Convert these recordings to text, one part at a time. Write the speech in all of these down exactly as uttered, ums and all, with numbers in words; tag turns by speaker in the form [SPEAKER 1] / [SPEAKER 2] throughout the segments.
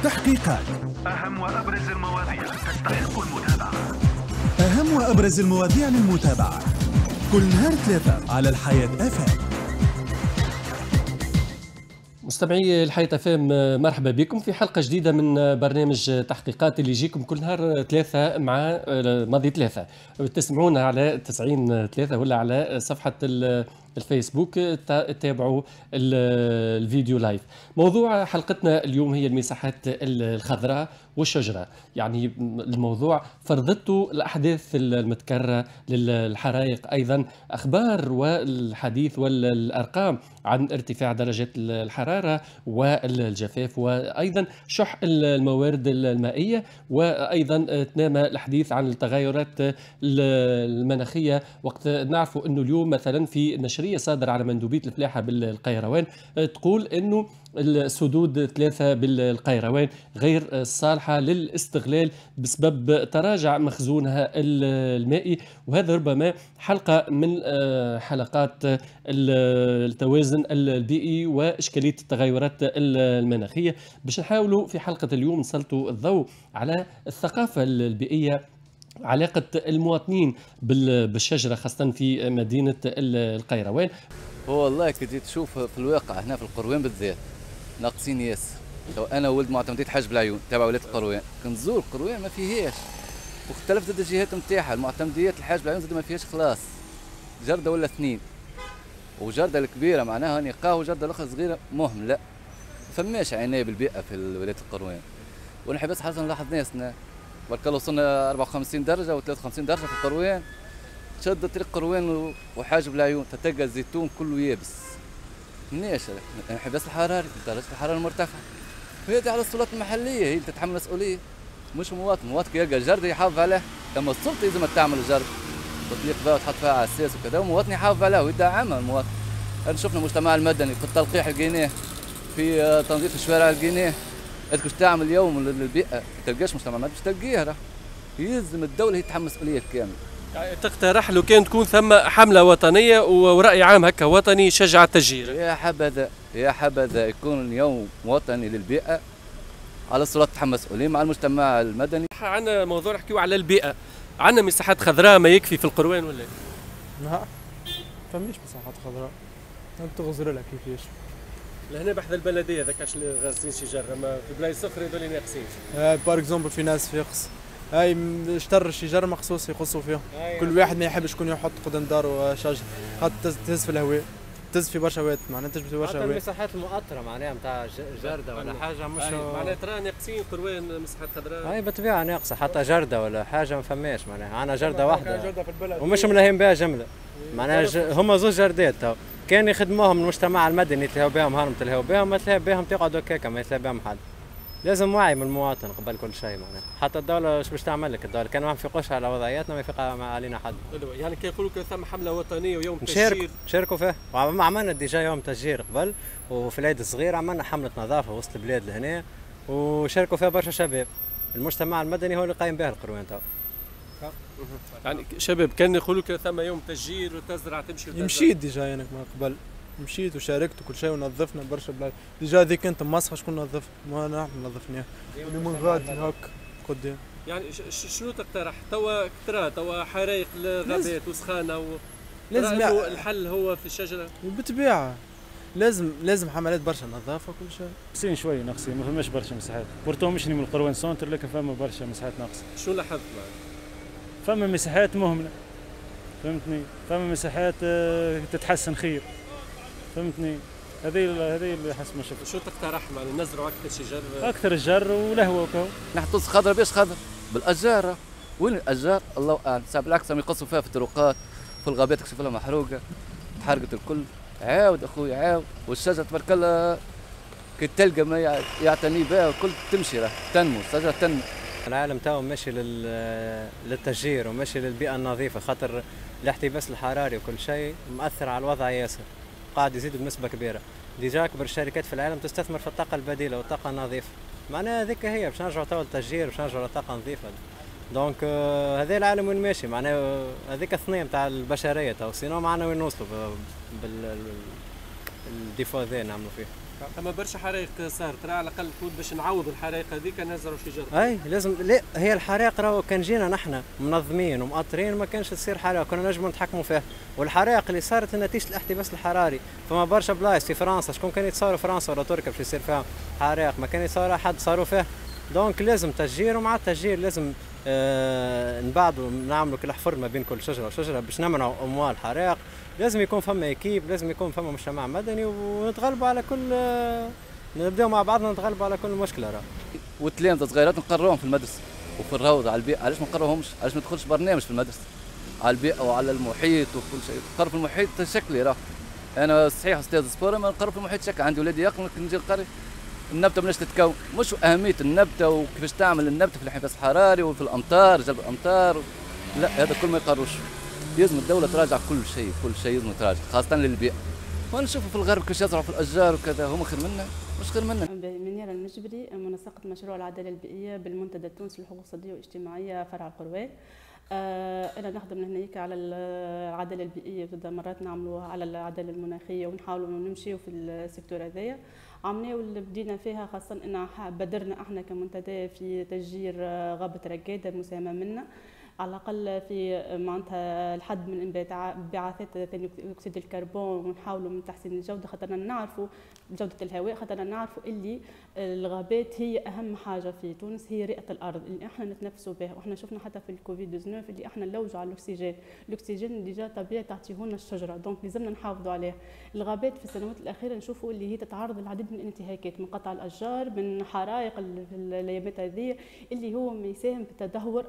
[SPEAKER 1] تحقيقات.
[SPEAKER 2] أهم وأبرز المواضيع تستحق المتابعة.
[SPEAKER 1] أهم وأبرز المواضيع للمتابعة كل نهار ثلاثة على الحياة اف ام.
[SPEAKER 3] مستمعي الحياة اف ام، مرحبا بكم في حلقة جديدة من برنامج تحقيقات اللي يجيكم كل نهار ثلاثة مع ماضي ثلاثة. تسمعونا على تسعين ثلاثة ولا على صفحة الفيسبوك، تتابعوا الفيديو لايف. موضوع حلقتنا اليوم هي المساحات الخضراء والشجرة. يعني الموضوع فرضته الأحداث المتكررة للحرائق، أيضا أخبار والحديث والأرقام عن ارتفاع درجات الحرارة والجفاف، وأيضا شح الموارد المائية، وأيضا تنامى الحديث عن التغيرات المناخية. وقت نعرفوا أنه اليوم مثلا في نشرية صادرة على مندوبية الفلاحة بالقيروان تقول أنه السدود ثلاثة بالقيروان غير صالحة للاستغلال بسبب تراجع مخزونها المائي، وهذا ربما حلقة من حلقات التوازن البيئي وإشكالية التغيرات المناخية. باش نحاولوا في حلقة اليوم نسلطوا الضوء على الثقافة البيئية، علاقة المواطنين بالشجرة خاصة في مدينة القيروان.
[SPEAKER 4] هو والله كي تجي تشوف في الواقع هنا في القروان بالذات ناقصين ياسر. انا ولد معتمدية حاج العيون تابع ولاية القروان، كنزور القروان ما فيهاش، واختلف زاد الجهات نتاعها. المعتمديات الحاج العيون زاد ما فيهاش خلاص، جردة ولا اثنين، وجردة الكبيرة معناها نقاه، وجردة الاخرى صغيرة مهم لا فماش عناية بالبيئة في ولاية القروان. ونحب بس حاجة نلاحظ ناسنا برك وصلنا أربعة وخمسين درجة و ثلاثة وخمسين درجة في القروان، شد طريق قروان وحاجب العيون تلقى الزيتون كله يابس. مناش نحب بس الحرارة، درجة الحرارة مرتفعة، هذه على السلطات المحلية هي تتحمل مسؤولية، مش مواطن. مواطن يلقى الجرد يحافظ عليه، لما السلطة لازم تعمل الجرد تطليق بها وتحط فيها على الساس وكذا، ومواطن يحافظ عليه ويدعمها المواطن. هذا شفنا المجتمع المدني في التلقيح لقيناه، في تنظيف الشوارع لقيناه. هذاك واش تعمل اليوم للبيئة؟ ما تلقاش مجتمع مدني باش تلقيه، راه يلزم الدولة هي تتحمل مسؤولية كاملة.
[SPEAKER 3] يعني تقترح لو كان تكون ثم حملة وطنية ورأي عام هكا وطني يشجع التشجير؟
[SPEAKER 4] يا حبذا يا حبذا يكون يوم وطني للبيئة، على السلطات تتحمل مسؤولية مع المجتمع المدني.
[SPEAKER 3] عندنا موضوع نحكيو على البيئة، عندنا مساحات خضراء ما يكفي في القروان ولا؟
[SPEAKER 5] لا فماش مساحات خضراء، تغزر لها كيفاش.
[SPEAKER 3] لهنا بحذا البلدية ذاك اش غاسين شجر، اما في بلايص اخرى هذول ناقصين.
[SPEAKER 5] آه بار اكزومبل في ناس في يقص هاي شطر الشجر مخصوص يقصوا فيهم. كل واحد ما يحبش يكون يحط قدام داره شجر، خاطر تهز في الهواء، تهز في برشا هواء، معناتها تجبد في برشا هواء.
[SPEAKER 6] حتى المساحات المؤطرة معناها نتاع جردة ولا حاجة مش
[SPEAKER 3] معناها ترى ناقصين قروان مساحات خضراء.
[SPEAKER 6] هاي بالطبيعة ناقصة، حتى جردة ولا حاجة ما فماش معناها. عندنا جردة واحدة ومش ملاهين بها جملة، معناها ج... هما زوج جردات تو كان يخدموهم المجتمع المدني يتلهوا بهم، هارم تلهوا بهم، ما تلهوا بهم تقعدوا هكاكا ما يتلهى بهم حد. لازم وعي من المواطن قبل كل شيء معناها. حتى الدولة ايش باش تعمل لك؟ الدولة كان ما يفيقوش على وضعياتنا ما يفيق علينا حد.
[SPEAKER 3] يعني كي يقولوا كان ثم حملة وطنية ويوم
[SPEAKER 6] نشارك
[SPEAKER 3] تشجير
[SPEAKER 6] نشاركوا فيه، وعملنا ديجا يوم تشجير قبل، وفي العيد الصغير عملنا حملة نظافة وسط البلاد لهنا، وشاركوا فيها برشا شباب. المجتمع المدني هو اللي قايم به القروان تو.
[SPEAKER 3] يعني شباب كان يقولوا كان ثم يوم تشجير وتزرع تمشي وتزرع.
[SPEAKER 5] مشيت ديجا انا من قبل، مشيت وشاركت وكل شيء ونظفنا برشا بلاد. ديجا ذيك انت مسخه شكون نظف؟ ما نحن نظفناها اللي من غادي هك قدام.
[SPEAKER 3] يعني شنو تقترح؟ توا كثرة توا حرائق الغابات وسخانه و...
[SPEAKER 5] لازم
[SPEAKER 3] الحل هو في الشجره
[SPEAKER 5] بالطبيعه، لازم لازم حملات برشا نظافه وكل شيء.
[SPEAKER 7] ناقصين شوي، ناقصين ما فماش برشا مساحات، بورتو مشني من القروان سونتر لكن فما برشا مساحات ناقصه.
[SPEAKER 3] شنو لاحظت معك؟
[SPEAKER 7] فما مساحات مهمله فهمتني، فما مساحات تتحسن خير فهمتني، هذه هذه اللي حسب ما شفت.
[SPEAKER 3] شو تقترح معنا نزرعوا اكثر شجر؟
[SPEAKER 7] اكثر الجر ولهوه وكو.
[SPEAKER 4] نحطوا خضره باش خضر بالاشجار، وين الاشجار؟ الله اعلم، ساعات بالعكس يقصوا فيها في الطرقات في الغابات تكشف لها محروقه تحرقت الكل. عاود اخوي عاود، والشجره تبارك الله كي تلقى ما يعتني بها الكل تمشي راه تنمو، الشجره تنمو.
[SPEAKER 6] العالم تو ماشي للتشجير وماشي للبيئة النظيفة، خاطر الاحتباس الحراري وكل شيء مؤثر على الوضع ياسر، قاعد يزيد بنسبة كبيرة. ديجا أكبر الشركات في العالم تستثمر في الطاقة البديلة والطاقة النظيفة، معناها هذيك هي باش نرجعوا تو للتشجير باش نرجعوا لطاقة نظيفة. دونك آه هذا العالم وين ماشي، معناها هذيك الثنية نتاع البشرية تو، سينو معنا وين نوصلوا بالديفو هذا نعملوا فيه.
[SPEAKER 3] اما برشا حرائق صارت، ترى على الاقل تقول باش نعوضوا الحرائق هذيك نزرعوا شجر.
[SPEAKER 6] اي لازم، لا هي الحرائق راهو كان جينا نحن منظمين ومؤطرين ما كانش تصير حرائق، كنا نجموا نتحكموا فيها. والحرائق اللي صارت نتيجه الاحتباس الحراري، فما برشا بلايص في فرنسا شكون كان يتصوروا فرنسا ولا تركيا باش يصير فيها حرائق، ما كان يتصور احد صاروا فيها. دونك لازم تشجير، ومع التشجير لازم آه نبعدوا نعملوا كل حفر ما بين كل شجره وشجره باش نمنعوا اموال الحرائق. لازم يكون فما ايكيب، لازم يكون فما مجتمع مدني، ونتغلبوا على كل آه نبداو مع بعضنا نتغلبوا على كل مشكله. راه
[SPEAKER 4] والتلامذه صغيرات نقرروهم في المدرسه وفي الروضه على البيئه. علاش ما نقرروهمش؟ علاش ما تدخلش برنامج في المدرسه على البيئه وعلى المحيط وكل شيء؟ نقرر في المحيط شكلي. راه انا صحيح استاذ سبور، ما نقرر في المحيط شكل. عندي ولادي يقروا نجي نقري النبته مناش تتكون، مش اهميه النبته وكيفاش تعمل النبته في الانحباس الحراري وفي الامطار جلب الامطار، لا هذا كل ما يقروش. لازم الدوله تراجع كل شيء، كل شيء لازم تراجع خاصه للبيئه. وانا نشوفوا في الغرب كيفاش يزرعوا في الاشجار وكذا، هما خير منا مش خير منا.
[SPEAKER 8] منيرة المجبري، منسقة مشروع العدالة البيئية بالمنتدى التونسي للحقوق الصدية والاجتماعية فرع القروان. آه أنا نخدم هناك على العدالة البيئية، زاد مرات نعملوها على العدالة المناخية، ونحاولوا نمشيو في السيكتور هذايا. عملنا واللي بدينا فيها خاصة أن بدرنا احنا كمنتدى في تشجير غابة رقادة مساهمة منا على الأقل في معناتها الحد من انبعاثات ثاني أكسيد الكربون، ونحاولوا من تحسين الجودة خاطرنا نعرفوا جودة الهواء، خاطرنا نعرفوا اللي الغابات هي أهم حاجة في تونس، هي رئة الأرض اللي احنا نتنفسوا بها. واحنا شفنا حتى في الكوفيد تسعة عشر اللي احنا نلوجوا على الأكسجين، الأكسجين اللي جا طبيعي تعطيهولنا الشجرة، دونك لازمنا نحافظوا عليها. الغابات في السنوات الأخيرة نشوفوا اللي هي تتعرض للعديد من الانتهاكات، من قطع الأشجار، من حرائق في الأيامات هذه، اللي هو ما يساهم في تدهور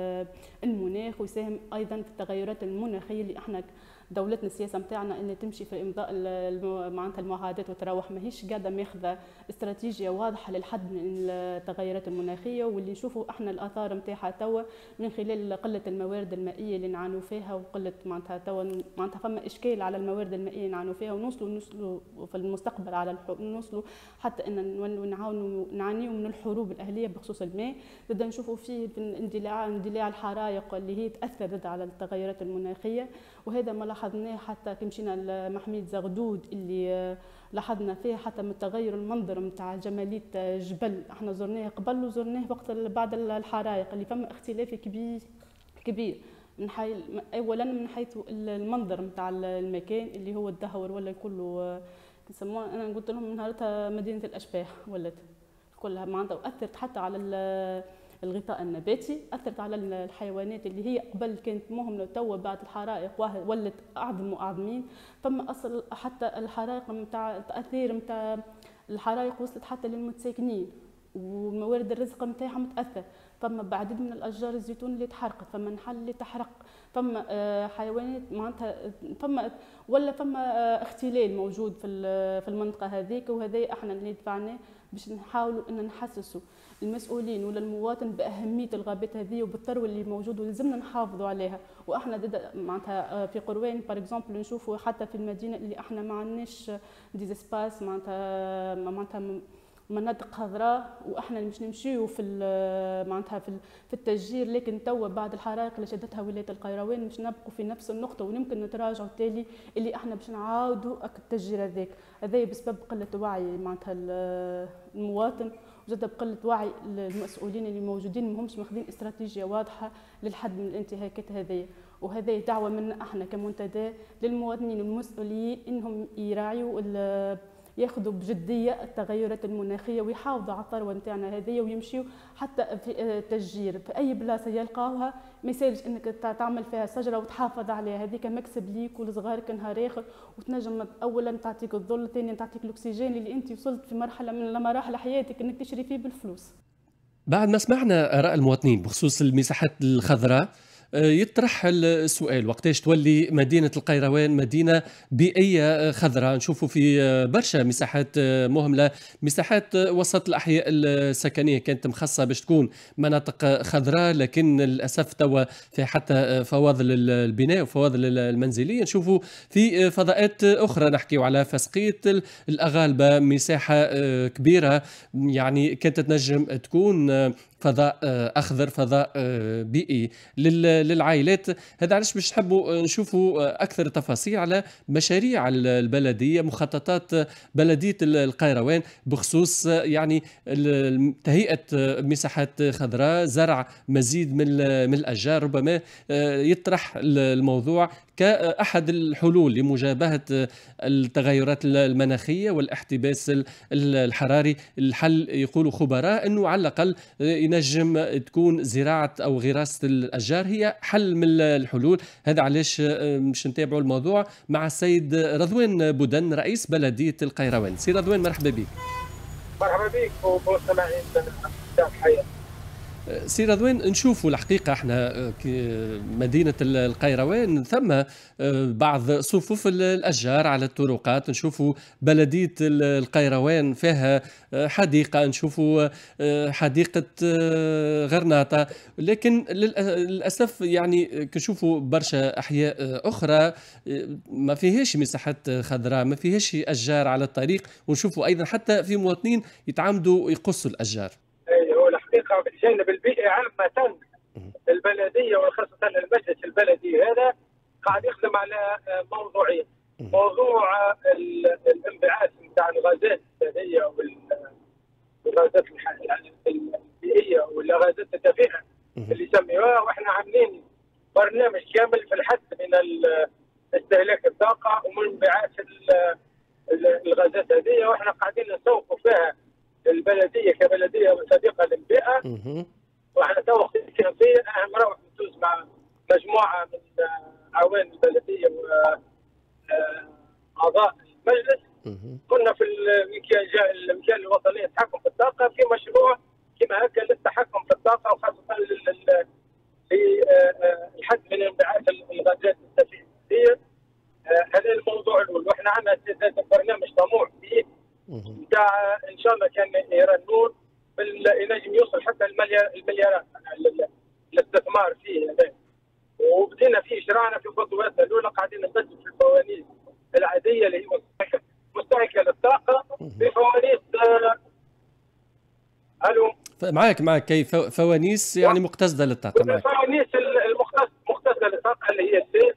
[SPEAKER 8] المناخ، ويساهم ايضا في التغيرات المناخيه اللي احنا دولتنا السياسه نتاعنا اللي تمشي في امضاء معناتها المعاهدات وتروح ماهيش قاعده ماخذه استراتيجيه واضحه للحد من التغيرات المناخيه، واللي نشوفوا احنا الاثار نتاعها توا من خلال قله الموارد المائيه اللي نعانوا فيها، وقله معناتها توا معناتها فما اشكال على الموارد المائيه اللي نعانوا فيها، ونوصلوا نوصلوا في المستقبل على نوصلوا حتى ان نعاونوا نعانيوا من الحروب الاهليه بخصوص الماء. بدنا نشوفوا فيه اندلاع اندلاع الحرائق اللي هي تاثر على التغيرات المناخيه، وهذا ما لاحظناه حتى كي مشينا لمحمية زغدود اللي لاحظنا فيه حتى من تغير المنظر نتاع جمالية جبل احنا زرناه قبل وزرناه وقت بعد الحرائق، اللي فما اختلاف كبير كبير من حي اولا من حيث المنظر نتاع المكان اللي هو الدهور ولا كله يسموه. انا قلت لهم نهارتها مدينة الاشباح ولات كلها معناتها، واثرت حتى على الغطاء النباتي، اثرت على الحيوانات اللي هي قبل كانت مهمله توا بعد الحرائق ولت اعظم واعظمين. فما اصل حتى الحرائق نتاع التاثير نتاع الحرائق وصلت حتى للمتساكنين، وموارد الرزق نتاعها متاثر. فما بعدد من الاشجار الزيتون اللي تحرقت، فما نحل اللي تحرق، فما حيوانات معناتها فما ولا فما اختلال موجود في في المنطقه هذيك. وهذا احنا اللي دفعناه باش نحاولوا ان نحسسوا المسؤولين ولا المواطن باهميه الغابات هذه وبالثروه اللي موجوده، ولازمنا نحافظوا عليها. واحنا معناتها في قروان باغ اكزومبل نشوفوا حتى في المدينه اللي احنا ما عندناش دي سباس معناتها معناتها مناطق خضراء، واحنا مش نمشيو في معناتها في في التشجير، لكن توا بعد الحرائق اللي شدتها ولايه القيروان مش نبقوا في نفس النقطه، ويمكن نتراجعوا تالي اللي احنا باش نعاودوا التشجير هذاك. هذا بسبب قله وعي معناتها المواطن، وزاد بقله وعي المسؤولين اللي موجودين ما همش ماخذين استراتيجيه واضحه للحد من الانتهاكات هذه. وهذه دعوه منا احنا كمنتدى للمواطنين والمسؤولين انهم يراعيوا ياخذوا بجديه التغيرات المناخيه ويحافظوا على الثروه نتاعنا هذه، ويمشيوا حتى في التشجير في اي بلاصه يلقاوها. ما يسالش انك تعمل فيها شجره وتحافظ عليها، هذيك مكسب ليك ولصغارك نهار اخر، وتنجم اولا تعطيك الظل، ثانيا تعطيك الاكسجين اللي انت وصلت في مرحله من مراحل حياتك انك تشري فيه بالفلوس.
[SPEAKER 3] بعد ما سمعنا اراء المواطنين بخصوص المساحات الخضراء، يطرح السؤال وقتاش تولي مدينة القيروان مدينة بيئية خضراء؟ نشوفوا في برشا مساحات مهملة، مساحات وسط الأحياء السكنية كانت مخصصة باش تكون مناطق خضراء، لكن للأسف توا في حتى فواضل البناء وفواضل المنزلية. نشوفوا في فضاءات أخرى نحكيو على فسقية الأغالبة، مساحة كبيرة يعني كانت تنجم تكون فضاء اخضر، فضاء بيئي للعائلات. هذا علاش باش نحبوا نشوفوا اكثر تفاصيل على مشاريع البلديه، مخططات بلديه القيروان بخصوص يعني تهيئه مساحات خضراء، زرع مزيد من من الاشجار. ربما يطرح الموضوع كأحد الحلول لمجابهة التغيرات المناخية والاحتباس الحراري. الحل يقولوا خبراء أنه على الأقل ينجم تكون زراعة أو غراسة الأشجار هي حل من الحلول. هذا علاش مش نتابعوا الموضوع مع السيد رضوان بودن رئيس بلدية القيروان. سي رضوان مرحبا بك.
[SPEAKER 9] مرحبا بك ومستمعين الحياة.
[SPEAKER 3] سي رضوان، نشوفوا الحقيقة احنا مدينة القيروان ثم بعض صفوف الأشجار على الطرقات، نشوفوا بلدية القيروان فيها حديقة، نشوفوا حديقة غرناطة، لكن للأسف يعني كنشوفوا برشا أحياء أخرى ما فيهاش مساحات خضراء، ما فيهاش أشجار على الطريق، ونشوفوا أيضا حتى في مواطنين يتعمدوا يقصوا الأشجار.
[SPEAKER 9] هو الحقيقه بالجانب البيئي عامه البلديه وخاصه المجلس البلدي هذا قاعد يخدم على موضوعين. موضوع الانبعاث نتاع الغازات هذه والغازات البيئيه والغازات الدفيئه اللي يسميوها، واحنا عاملين برنامج كامل في الحد من استهلاك الطاقه ومن انبعاث الغازات هذه، واحنا قاعدين نسوقوا فيها البلديه كبلديه صديقه للبيئه. واحنا تو فيها اهم نروح ندوز مع مجموعه من عوان البلديه واعضاء المجلس. كنا في المكان الوطني للتحكم في الطاقه في مشروع كما هكا للتحكم في الطاقه وخاصه للحد من انبعاث الغازات الدفيئه. هذا الموضوع الاول، واحنا عندنا برنامج طموح فيه بتاع ان شاء الله كان يرى النور ينجم يوصل حتى المليارات الاستثمار فيه هذا. وبدينا فيه شرعنا في خطواتنا الاولى، قاعدين نبدل في الفوانيس العاديه اللي هي مستهلكه للطاقه بفوانيس. الو
[SPEAKER 3] معك معك كيف فوانيس يعني مقتصده للطاقه؟ معك
[SPEAKER 9] الفوانيس المقتصده للطاقه اللي هي الزيت.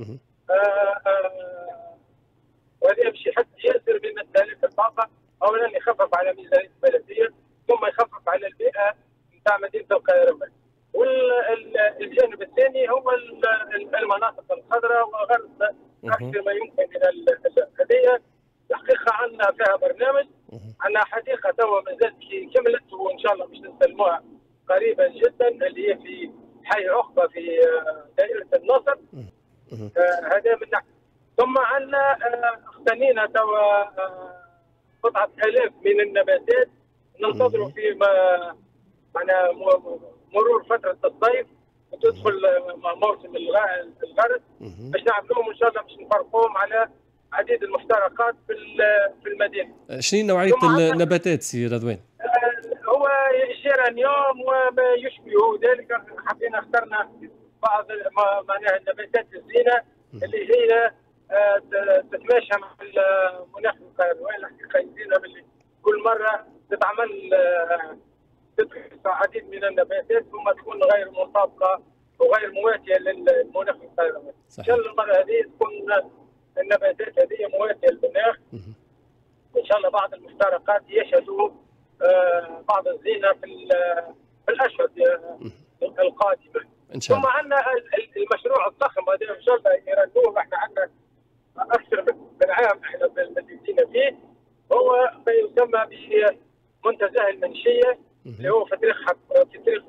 [SPEAKER 9] وهذا يمشي حتى ياسر من استهلاك الطاقه، اولا يخفف على ميزانيه البلديه ثم يخفف على البيئه نتاع مدينه القيروان. والجانب الثاني هو المناطق الخضراء وغرس اكثر ما يمكن من هذه. الحقيقه عندنا فيها برنامج، عندنا حديقه توا مازالت كملت وان شاء الله باش نستلموها قريبا جدا اللي هي في حي عقبه في دائره النصر. هذا من ناحيه. ثم عندنا اقتنينا توا قطعه الاف من النباتات ننتظروا في معنا مرور فتره الصيف وتدخل موسم الغرس باش نعملوهم ان شاء الله باش نفرقوهم على عديد المحترقات في في المدينه.
[SPEAKER 3] شنو نوعيه النباتات سي رضوان؟
[SPEAKER 9] هو الجيرانيوم وما يشبه ذلك. حبينا اخترنا بعض معناها النباتات الزينه اللي هي تتماشى مع المناخ القيروان. الحقيقه يزينا باللي كل مره تتعمل تدخل عديد من النباتات ثم تكون غير مطابقه وغير مواتيه للمناخ القيروان. ان شاء الله المره هذه تكون النباتات هذه مواتيه للمناخ. ان شاء الله بعض المفترقات يشهدوا بعض الزينه في في الاشهر القادمه.
[SPEAKER 3] ان شاء الله.
[SPEAKER 9] ثم عندنا المشروع الضخم هذا ان شاء الله يرنوه. احنا عندنا اكثر من عام احنا مدينين فيه، هو ما يسمى بمنتزه المنشيه اللي هو في طريق في طريق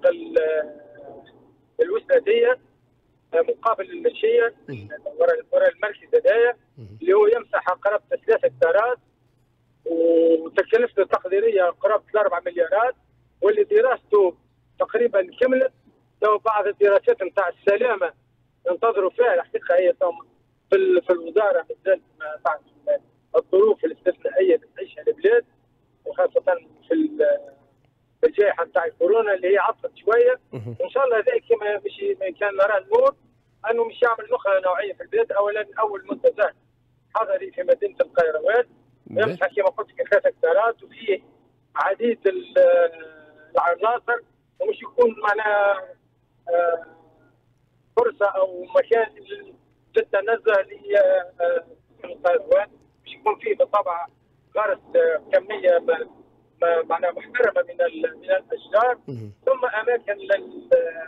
[SPEAKER 9] الوساديه مقابل المنشيه وراء المركز هذايا، اللي هو يمسح قرابه ثلاثة هكتارات وتكلفته التقديريه قرابه الأربع مليارات، واللي دراسته تقريبا كملت. لو بعض الدراسات نتاع السلامه ننتظروا فيها. الحقيقه هي في في الوزاره مازال بعد الظروف الاستثنائيه اللي تعيشها البلاد وخاصه في الجائحه نتاع الكورونا اللي هي عطلت شويه. وان شاء الله هذا كما باش كان نرى النور انه مش يعمل نخله نوعيه في البلاد. اولا اول منتزه حضري في مدينه القيروان يمسح كما قلت لك ثلاث هكتارات وفيه عديد العناصر ومش يكون معناها آه، فرصه او مكان للتنزه للقروان، مش يكون فيه بالطبع غرس آه، كميه م- م- معناها محترمه من ال- من الاشجار، ثم اماكن لل-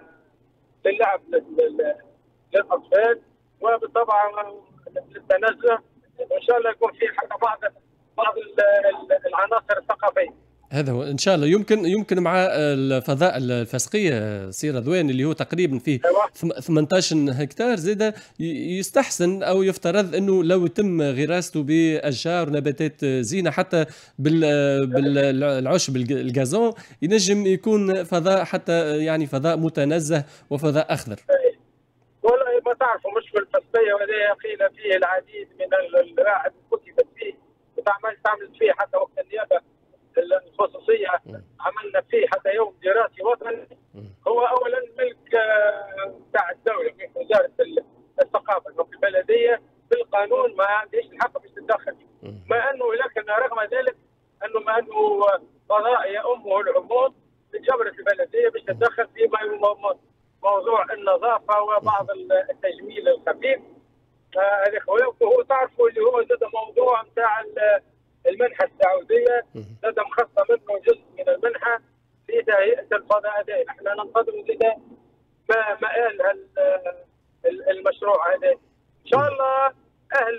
[SPEAKER 9] للعب لل- للاطفال، وبالطبع للتنزه، وان شاء الله يكون في حتى بعض بعض ال- ال- العناصر الثقافيه.
[SPEAKER 3] هذا هو ان شاء الله. يمكن يمكن مع الفضاء الفسقيه سي رضوان اللي هو تقريبا فيه
[SPEAKER 9] أيوة.
[SPEAKER 3] ثم- ثمانية عشر هكتار، زاد ي- يستحسن او يفترض انه لو يتم غراسته باشجار ونباتات زينه حتى بال- بالعشب الج- الجازون، ينجم يكون فضاء حتى يعني فضاء متنزه وفضاء اخضر.
[SPEAKER 9] والله ما تعرفوا مشكل الفسقيه وهذا قيل فيه العديد من الواحد كتبت فيه وتعمل تعمل فيه حتى وقت النيابه الخصوصيه، عملنا فيه حتى يوم دراسي وطني. هو اولا ملك آه، بتاع الدوله من وزاره الثقافه، انه في البلديه بالقانون ما عندهاش الحق باش تتدخل فيه. ما انه لكن رغم ذلك انه ما انه قضاء يؤمه العموم جبرت البلديه باش تتدخل فيما هو موضوع النظافه وبعض التجميل الخفيف. هذا هو تعرفوا اللي هو زاد موضوع نتاع المنحه السعوديه، زاد مخصص منه جزء من المنحه لتهيئه الفضاء هذا. احنا ننتظر زاد ما مآل هال- المشروع هذا. ان شاء الله اهل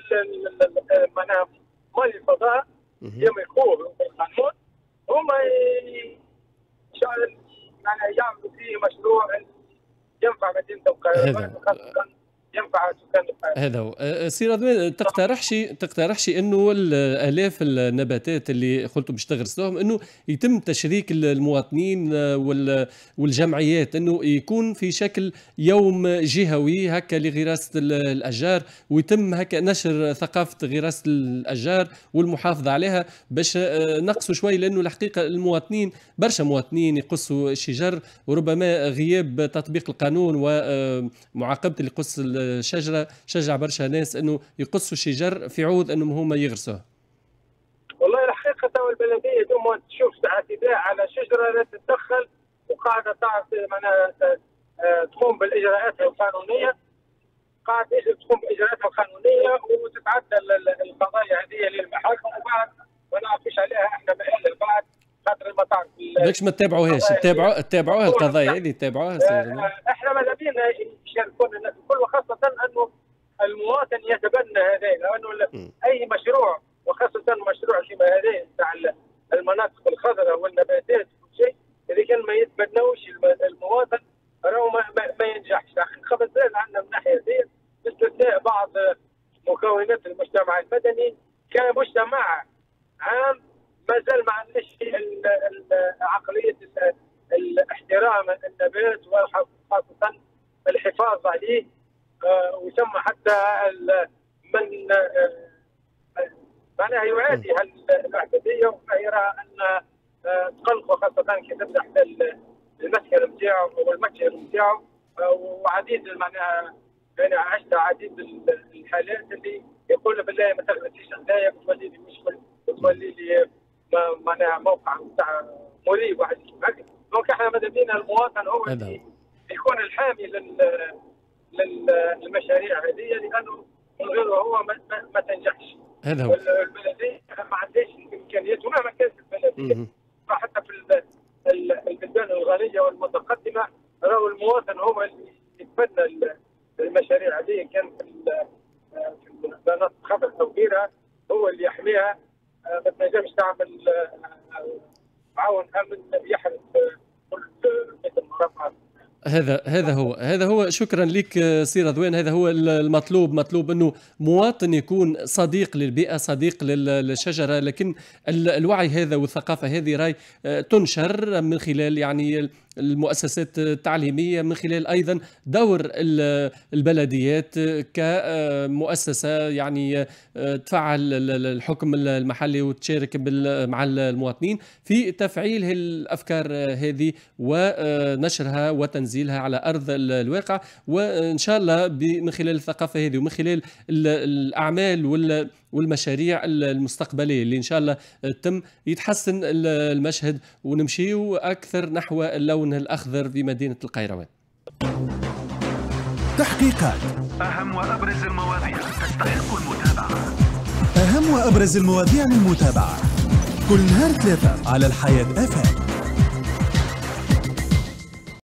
[SPEAKER 9] معناها مال الفضاء يملكوه بالقانون، هم ي- ان شاء الله معناها يعملوا فيه مشروع ينفع مدينه القاهره، خاصه ينفع سكان القاهره.
[SPEAKER 3] هذا هو. أه، سي رضوان، تقترحش تقترحش انه الالاف النباتات اللي قلتوا باش تغرسوهم انه يتم تشريك المواطنين أه، وال- والجمعيات، انه يكون في شكل يوم جهوي هكا لغراسه ال- الاشجار، ويتم هكا نشر ثقافه غراسه الاشجار والمحافظه عليها باش أه، نقصوا شوي، لانه الحقيقه المواطنين برشا مواطنين يقصوا الشجر، وربما غياب تطبيق القانون ومعاقبه اللي يقص الشجره شجع برشا ناس انه يقصوا الشجر في عوض انهم هما يغرسوه.
[SPEAKER 9] والله الحقيقه تو البلديه دوما تشوف اعتداء على شجره لا تتدخل وقاعده تعطي معناها آه، تقوم بالاجراءات القانونيه، قاعده تقوم باجراءاتها القانونيه وتتعدى ال- ال- القضايا هذه للمحاكم، وبعد ما نعرفوش عليها احنا مآل بعد خاطر ما تعرف ال-
[SPEAKER 3] ليش ما تتابعوهاش؟ تتابعوا تتابعوها القضايا هذه تتابعوها سي رضوان؟
[SPEAKER 9] آه، احنا ماذا بينا يشاركون الناس الكل، وخاصه انه المواطن يتبنى هذا، لانه ال- اي مشروع وخاصه مشروع كما هذا بتاع ال- المناطق الخضراء والنباتات وكل شيء، اذا كان ما يتبنوش الم- المواطن راهو ما, ما, ما ينجحش. الحقيقه بالذات عندنا من الناحيه هذه باستثناء بعض مكونات المجتمع المدني كمجتمع عام ما زال ما عندناش ال- ال- عقليه ال- الاحترام النبات وخاصه الحفاظ عليه، آه، وثم حتى ال- من آه، معناها يعادي هالاعتداء ويرى ان آه، تقلق، وخاصه كي تبدا حتى ال- المسكن نتاعو والمتجر نتاعو، آه، وعديد معناها انا عشت عديد ال- الحالات اللي يقول بالله ما تغرسيش هدايا بتولي لي مشكل، بتولي لي ما- معناها موقع نتاع مريب واحد هكا. دونك احنا ماذا بينا المواطن هو
[SPEAKER 3] هذا
[SPEAKER 9] اللي يكون الحامي لل للمشاريع هذه، لانه من غيره هو ما, ما, ما تنجحش.
[SPEAKER 3] هذا هو.
[SPEAKER 9] والبلديه ما عندهاش الامكانيات، ومهما كانت البلديه حتى في ال- ال- البلدان الغنيه والمتقدمه راهو المواطن هو اللي يتبنى ال- المشاريع هذه، كان في ال- في المناطق الخطر او غيرها هو اللي يحميها. آه، ما تنجمش تعمل آه، معاون امن يحرس آه، كل متر مربع.
[SPEAKER 3] هذا هذا هو هذا هو شكرا لك آه، سي رضوان. هذا هو المطلوب، مطلوب انه مواطن يكون صديق للبيئه، صديق لل- للشجره، لكن ال- الوعي هذا والثقافه هذه راي آه، تنشر من خلال يعني المؤسسات التعليميه، من خلال ايضا دور ال- البلديات كمؤسسه يعني آه، تفعل ال- ال- الحكم المحلي وتشارك بال- مع المواطنين في تفعيل الافكار هذه ونشرها وتنزيلها وتنزيلها على ارض الواقع، وان شاء الله من خلال الثقافه هذه ومن خلال الاعمال والمشاريع المستقبليه اللي ان شاء الله تم يتحسن المشهد ونمشيو اكثر نحو اللون الاخضر في مدينه القيروان.
[SPEAKER 1] تحقيقات،
[SPEAKER 2] أهم وأبرز المواضيع تستحق المتابعة.
[SPEAKER 1] أهم وأبرز المواضيع للمتابعة كل نهار ثلاثة على الحياة اف ام.